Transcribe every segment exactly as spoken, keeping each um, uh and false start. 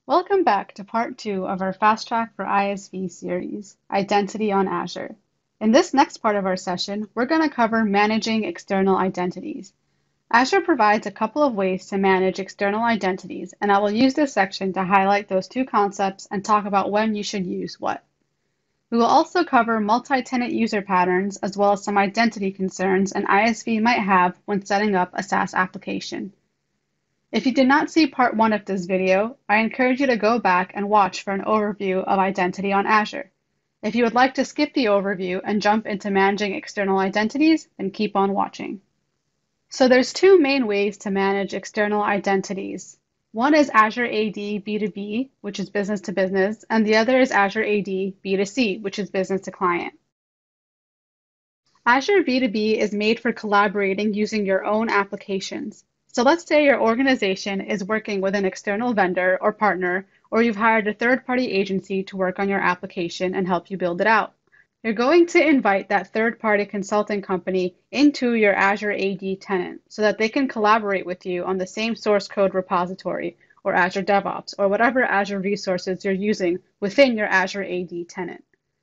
Welcome back to part two of our Fast Track for I S V series, Identity on Azure. In this next part of our session, we're going to cover managing external identities. Azure provides a couple of ways to manage external identities, and I will use this section to highlight those two concepts and talk about when you should use what. We will also cover multi-tenant user patterns as well as some identity concerns an I S V might have when setting up a SaaS application. If you did not see part one of this video, I encourage you to go back and watch for an overview of identity on Azure. If you would like to skip the overview and jump into managing external identities, then keep on watching. So there's two main ways to manage external identities. One is Azure A D B two B, which is business to business, and the other is Azure A D B two C, which is business to client. Azure B two B is made for collaborating using your own applications. So let's say your organization is working with an external vendor or partner, or you've hired a third-party agency to work on your application and help you build it out. You're going to invite that third-party consulting company into your Azure A D tenant so that they can collaborate with you on the same source code repository or Azure DevOps or whatever Azure resources you're using within your Azure A D tenant.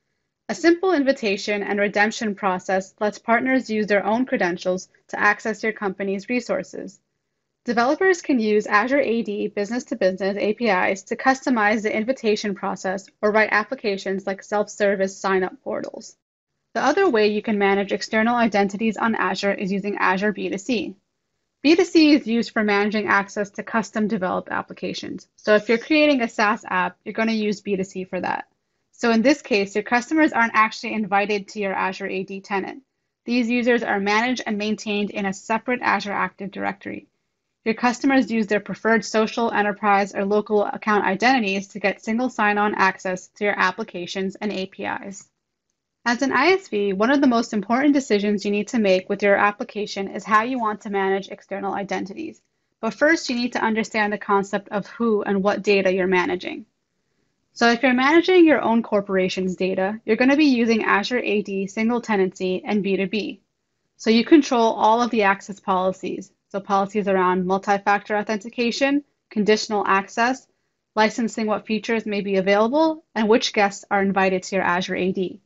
A simple invitation and redemption process lets partners use their own credentials to access your company's resources. Developers can use Azure A D business-to-business A P Is to customize the invitation process or write applications like self-service sign-up portals. The other way you can manage external identities on Azure is using Azure B two C. B two C is used for managing access to custom-developed applications. So if you're creating a SaaS app, you're going to use B two C for that. So in this case, your customers aren't actually invited to your Azure A D tenant. These users are managed and maintained in a separate Azure Active Directory. Your customers use their preferred social, enterprise, or local account identities to get single sign-on access to your applications and A P Is. As an I S V, one of the most important decisions you need to make with your application is how you want to manage external identities. But first, you need to understand the concept of who and what data you're managing. So if you're managing your own corporation's data, you're going to be using Azure A D single tenancy and B two B. So you control all of the access policies. So policies around multi-factor authentication, conditional access, licensing what features may be available, and which guests are invited to your Azure A D.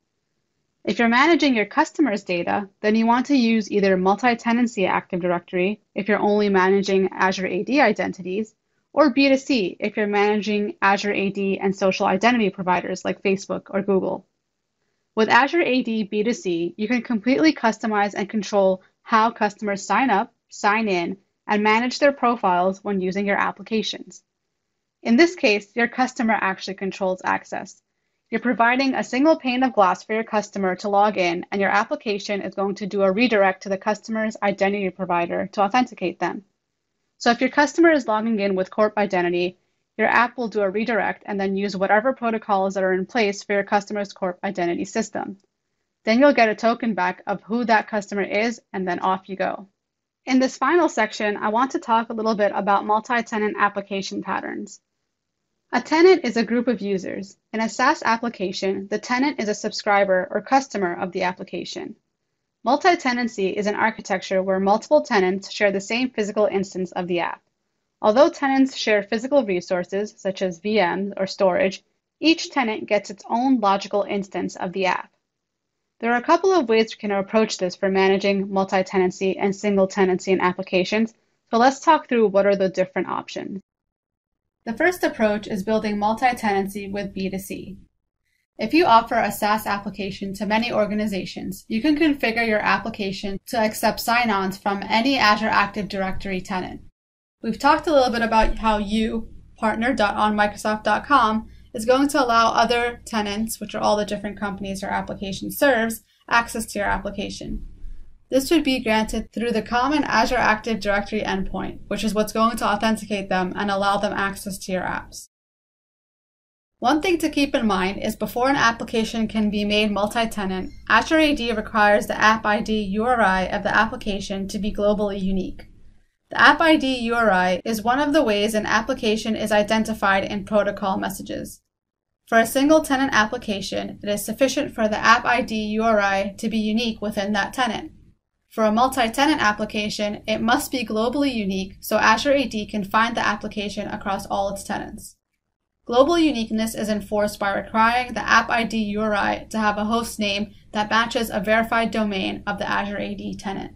If you're managing your customers' data, then you want to use either multi-tenancy Active Directory if you're only managing Azure A D identities, or B two C if you're managing Azure A D and social identity providers like Facebook or Google. With Azure A D B two C, you can completely customize and control how customers sign up, sign in, and manage their profiles when using your applications. In this case, your customer actually controls access. You're providing a single pane of glass for your customer to log in, and your application is going to do a redirect to the customer's identity provider to authenticate them. So if your customer is logging in with Corp Identity, your app will do a redirect and then use whatever protocols that are in place for your customer's Corp Identity system. Then you'll get a token back of who that customer is, and then off you go. In this final section, I want to talk a little bit about multi-tenant application patterns. A tenant is a group of users. In a SaaS application, the tenant is a subscriber or customer of the application. Multi-tenancy is an architecture where multiple tenants share the same physical instance of the app. Although tenants share physical resources, such as V Ms or storage, each tenant gets its own logical instance of the app. There are a couple of ways we can approach this for managing multi-tenancy and single tenancy in applications, so let's talk through what are the different options. The first approach is building multi-tenancy with B two C. If you offer a SaaS application to many organizations, you can configure your application to accept sign-ons from any Azure Active Directory tenant. We've talked a little bit about how you, partner dot on microsoft dot com, is going to allow other tenants, which are all the different companies your application serves, access to your application. This would be granted through the common Azure Active Directory endpoint, which is what's going to authenticate them and allow them access to your apps. One thing to keep in mind is before an application can be made multi-tenant, Azure A D requires the app I D U R I of the application to be globally unique. The app I D U R I is one of the ways an application is identified in protocol messages. For a single tenant application, it is sufficient for the app I D U R I to be unique within that tenant. For a multi-tenant application, it must be globally unique so Azure A D can find the application across all its tenants. Global uniqueness is enforced by requiring the app I D U R I to have a host name that matches a verified domain of the Azure A D tenant.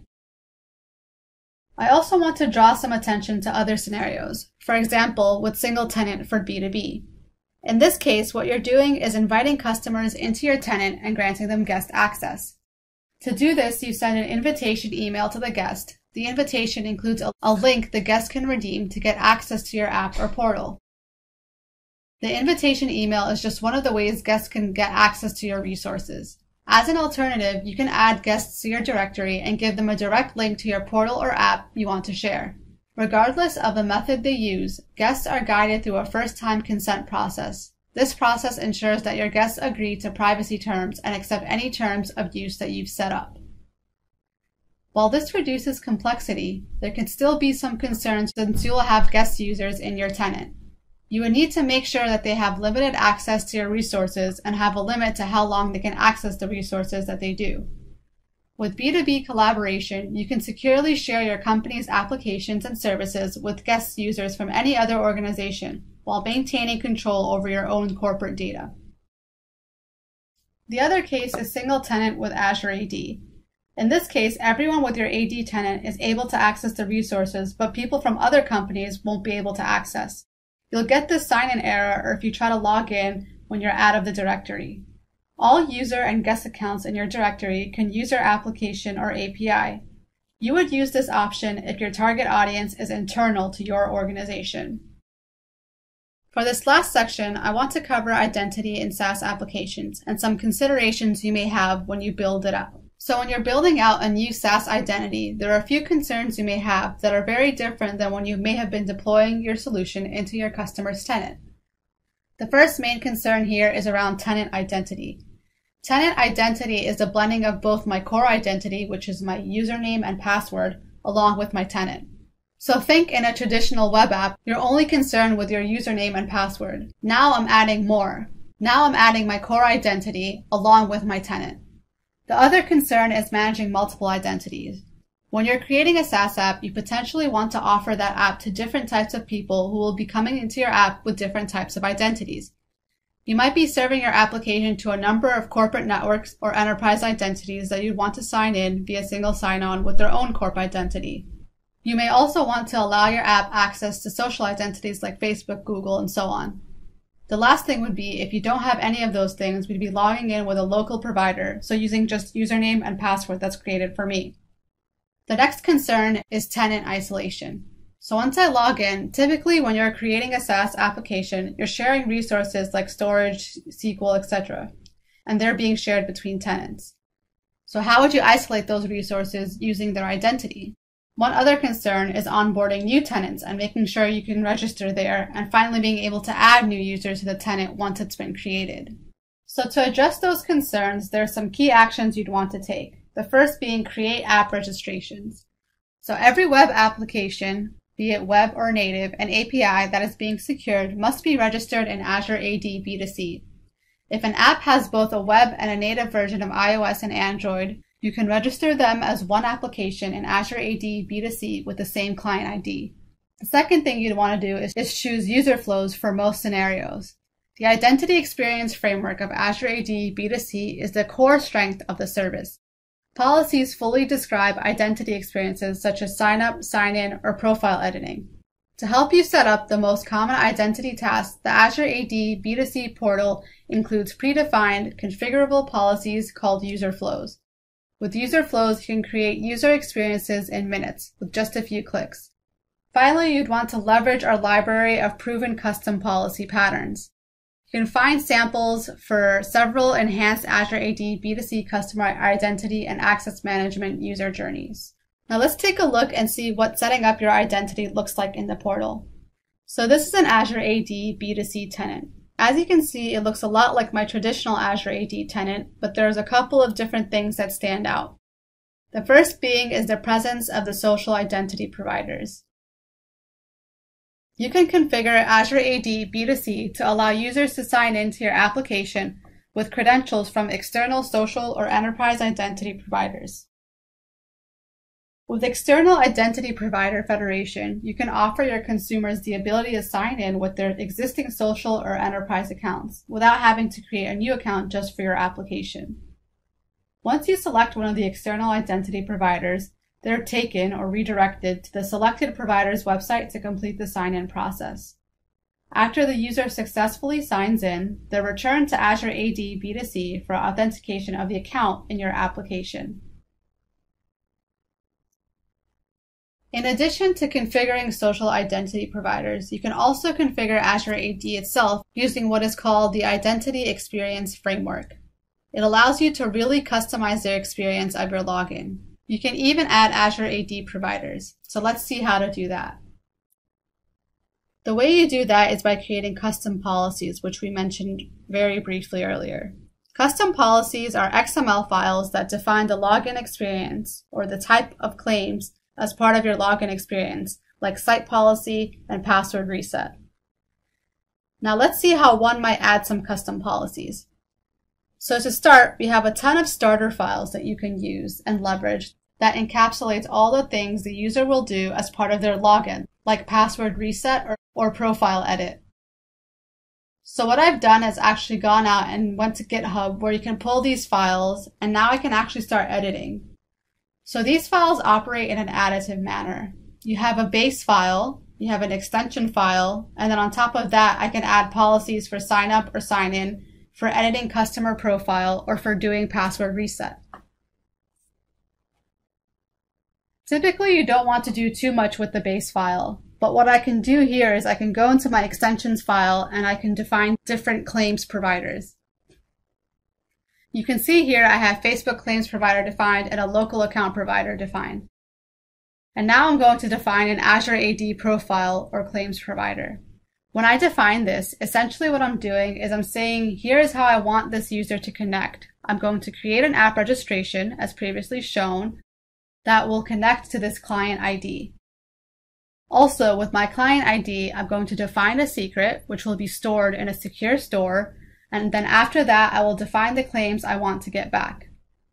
I also want to draw some attention to other scenarios, for example, with single tenant for B two B. In this case, what you're doing is inviting customers into your tenant and granting them guest access. To do this, you send an invitation email to the guest. The invitation includes a link the guest can redeem to get access to your app or portal. The invitation email is just one of the ways guests can get access to your resources. As an alternative, you can add guests to your directory and give them a direct link to your portal or app you want to share. Regardless of the method they use, guests are guided through a first-time consent process. This process ensures that your guests agree to privacy terms and accept any terms of use that you've set up. While this reduces complexity, there can still be some concerns since you will have guest users in your tenant. You would need to make sure that they have limited access to your resources and have a limit to how long they can access the resources that they do. With B two B collaboration, you can securely share your company's applications and services with guest users from any other organization, while maintaining control over your own corporate data. The other case is single tenant with Azure A D. In this case, everyone with your A D tenant is able to access the resources, but people from other companies won't be able to access. You'll get this sign-in error if you try to log in when you're out of the directory. All user and guest accounts in your directory can use your application or A P I. You would use this option if your target audience is internal to your organization. For this last section, I want to cover identity in SaaS applications and some considerations you may have when you build it out. So when you're building out a new SaaS identity, there are a few concerns you may have that are very different than when you may have been deploying your solution into your customer's tenant. The first main concern here is around tenant identity. Tenant identity is a blending of both my core identity, which is my username and password, along with my tenant. So think in a traditional web app, you're only concerned with your username and password. Now I'm adding more. Now I'm adding my core identity along with my tenant. The other concern is managing multiple identities. When you're creating a SaaS app, you potentially want to offer that app to different types of people who will be coming into your app with different types of identities. You might be serving your application to a number of corporate networks or enterprise identities that you'd want to sign in via single sign-on with their own corp identity. You may also want to allow your app access to social identities like Facebook, Google, and so on. The last thing would be if you don't have any of those things, we'd be logging in with a local provider, so using just username and password that's created for me. The next concern is tenant isolation. So once I log in, typically when you're creating a SaaS application, you're sharing resources like storage, S Q L, et cetera, and they're being shared between tenants. So how would you isolate those resources using their identity? One other concern is onboarding new tenants and making sure you can register there, and finally being able to add new users to the tenant once it's been created. So to address those concerns, there are some key actions you'd want to take. The first being create app registrations. So every web application, be it web or native, and A P I that is being secured must be registered in Azure A D B two C. If an app has both a web and a native version of iOS and Android, you can register them as one application in Azure A D B two C with the same client I D. The second thing you'd want to do is, is choose user flows for most scenarios. The Identity Experience Framework of Azure A D B two C is the core strength of the service. Policies fully describe identity experiences such as sign-up, sign-in, or profile editing. To help you set up the most common identity tasks, the Azure A D B two C portal includes predefined, configurable policies called user flows. With user flows, you can create user experiences in minutes with just a few clicks. Finally, you'd want to leverage our library of proven custom policy patterns. You can find samples for several enhanced Azure A D B two C customer identity and access management user journeys. Now let's take a look and see what setting up your identity looks like in the portal. So this is an Azure A D B two C tenant. As you can see, it looks a lot like my traditional Azure A D tenant, but there's a couple of different things that stand out. The first being is the presence of the social identity providers. You can configure Azure A D B two C to allow users to sign into your application with credentials from external social or enterprise identity providers. With External Identity Provider Federation, you can offer your consumers the ability to sign in with their existing social or enterprise accounts without having to create a new account just for your application. Once you select one of the external identity providers, they're taken or redirected to the selected provider's website to complete the sign-in process. After the user successfully signs in, they're returned to Azure A D B two C for authentication of the account in your application. In addition to configuring social identity providers, you can also configure Azure A D itself using what is called the Identity Experience Framework. It allows you to really customize the experience of your login. You can even add Azure A D providers. So let's see how to do that. The way you do that is by creating custom policies, which we mentioned very briefly earlier. Custom policies are X M L files that define the login experience or the type of claims as part of your login experience, like site policy and password reset. Now let's see how one might add some custom policies. So to start, we have a ton of starter files that you can use and leverage that encapsulates all the things the user will do as part of their login, like password reset or, or profile edit. So what I've done is actually gone out and went to GitHub where you can pull these files, and now I can actually start editing. So these files operate in an additive manner. You have a base file, you have an extension file, and then on top of that, I can add policies for sign up or sign in, for editing customer profile, or for doing password reset. Typically, you don't want to do too much with the base file, but what I can do here is I can go into my extensions file and I can define different claims providers. You can see here I have Facebook claims provider defined and a local account provider defined. And now I'm going to define an Azure A D profile or claims provider. When I define this, essentially what I'm doing is I'm saying, here is how I want this user to connect. I'm going to create an app registration, as previously shown, that will connect to this client I D. Also, with my client I D, I'm going to define a secret, which will be stored in a secure store, and then after that, I will define the claims I want to get back.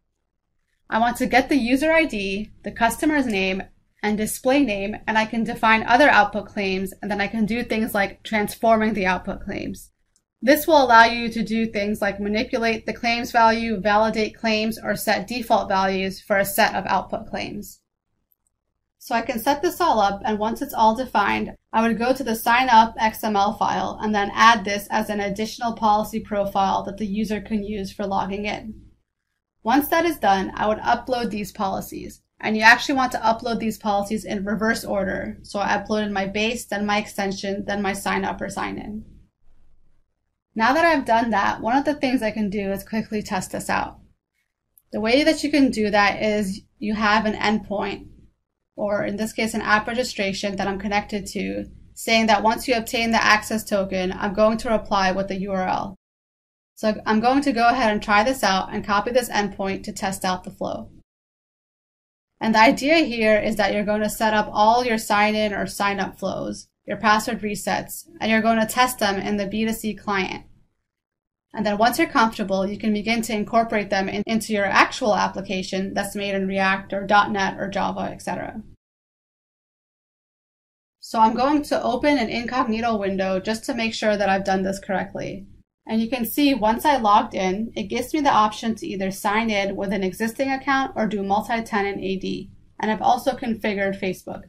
I want to get the user I D, the customer's name, and display name, and I can define other output claims, and then I can do things like transforming the output claims. This will allow you to do things like manipulate the claims value, validate claims, or set default values for a set of output claims. So I can set this all up, and once it's all defined, I would go to the sign up X M L file and then add this as an additional policy profile that the user can use for logging in. Once that is done, I would upload these policies. And you actually want to upload these policies in reverse order. So I uploaded my base, then my extension, then my sign up or sign in. Now that I've done that, one of the things I can do is quickly test this out. The way that you can do that is you have an endpoint, or in this case, an app registration that I'm connected to, saying that once you obtain the access token, I'm going to reply with the U R L. So I'm going to go ahead and try this out and copy this endpoint to test out the flow. And the idea here is that you're going to set up all your sign-in or sign-up flows, your password resets, and you're going to test them in the B two C client. And then once you're comfortable, you can begin to incorporate them in, into your actual application that's made in React or dot net or Java, et cetera. So I'm going to open an incognito window just to make sure that I've done this correctly. And you can see once I logged in, it gives me the option to either sign in with an existing account or do multi-tenant A D. And I've also configured Facebook.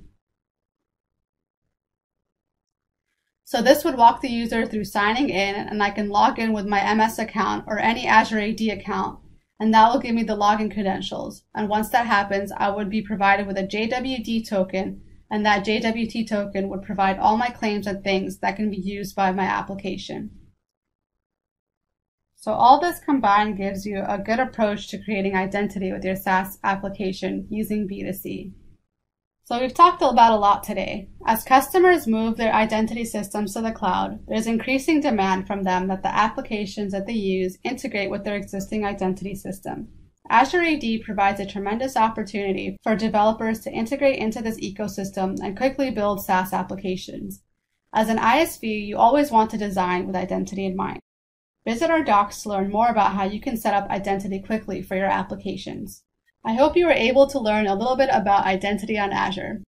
So this would walk the user through signing in, and I can log in with my M S account or any Azure A D account, and that will give me the login credentials. And once that happens, I would be provided with a J W D token, and that J W D token would provide all my claims and things that can be used by my application. So all this combined gives you a good approach to creating identity with your SaaS application using B two C. So we've talked about a lot today. As customers move their identity systems to the cloud, there's increasing demand from them that the applications that they use integrate with their existing identity system. Azure A D provides a tremendous opportunity for developers to integrate into this ecosystem and quickly build SaaS applications. As an I S V, you always want to design with identity in mind. Visit our docs to learn more about how you can set up identity quickly for your applications. I hope you were able to learn a little bit about identity on Azure.